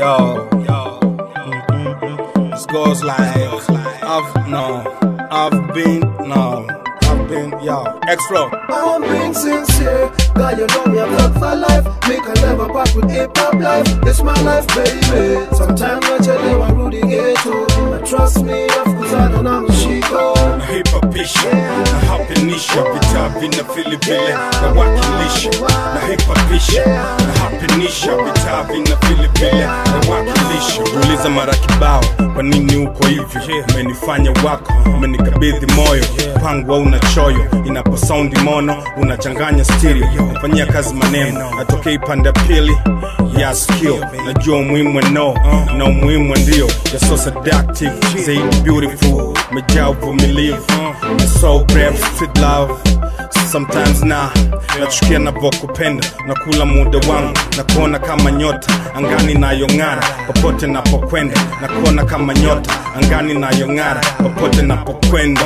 Yo, this goes like, I've been, X-Flow. I'm being sincere, God, you know me, I'm thug for life. Make a never part with hip-hop life. It's my life, baby. Sometimes I tell you I'm Rudy Ghetto. But trust me, of course I don't know Chico. Na hip-hop isha, na hapenisha, vitabu na filibile, na wakilisha. Na hip-hop isha, na hapenisha, vitabu na filibile, na wakilisha. Uliza mara kibao, kwa nini uko hivi? Umenifanya wako, umenikabidhi moyo. Pangu una choyo, inapo soundi mono, unachanganya stereo. Nafanyia kazi maneno, atokei pande pili ya skill. Najua umuhimu no, na umuhimu ndio. You're so seductive, zaidi beautiful, umejaa uvumilivu. You're so brave, sweet love. Sometimes nachukia napokupenda, nakula muda wangu, nakuona kama nyota angani nayong'ara, popote napokwenda, nakuona kama nyota angani nayong'ara, popote napokwenda.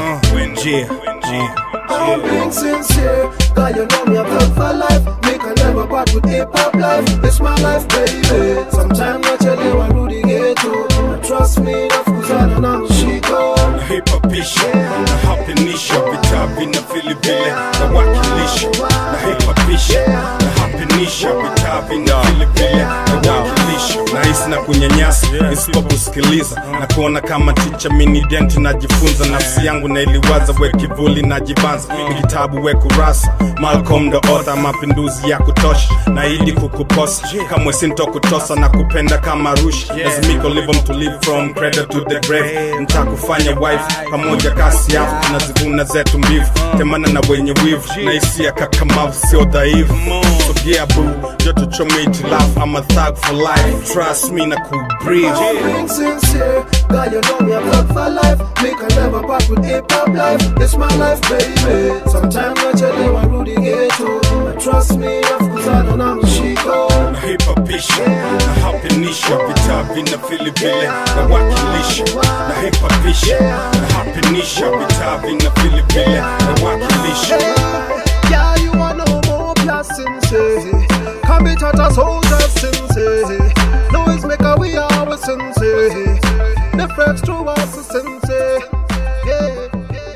I'm being sincere, God, you know me, I'm thug for life. Make a never part with hip-hop life. It's my life, baby. Sometimes I tell you I'm Rudy Ghetto. But trust me, of course I don't know Chico. Na hip-hop isha, na hapenisha, vitabu na filibile, na wakilisha. Na hip-hop isha, na hapenisha, vitabu na filibile, na wakilisha. Nahisi na kunyanyasa, isipokusikiliza, na kuona kama teacher mini denti najifunza. Nafsi yangu na iliwaza, we kivuli najibanza. Ni kitabu we kurasa, Malcolm the author, mapinduzi ya kutosha. Naahidi kukuposa, kamwe sintokutosa, na kupenda kama rushi. Lazimiko live mtulivu from cradle to the grave. Nitakufanya wife, pamoja kasi yafu, tunazivuna zetu mbivu. Temana na wenye wivu, na hisia kakamavu sio dhaifu. So yeah boo, joto chome itilafu, I'm a thug for life. Trust me na kubreathe. I'm being sincere, God, you know me, I'm thug for life. Make a never part with hip-hop life. It's my life, baby. Sometimes I tell you I'm Rudy Ghetto. But trust me, of course I don't know Chico. Na hip-hop isha, na hapenisha, vitabu na filibile, na wakilisha. Na hip-hop isha, na hapenisha, vitabu na filibile, na wakilisha. Yeah, you want no more blessings, eh? Come it at us all just sins, eh? Noise maker, we always sins, eh? The fresh to us is sins, eh?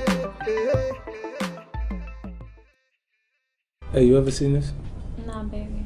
Hey, you ever seen this? Nah, baby.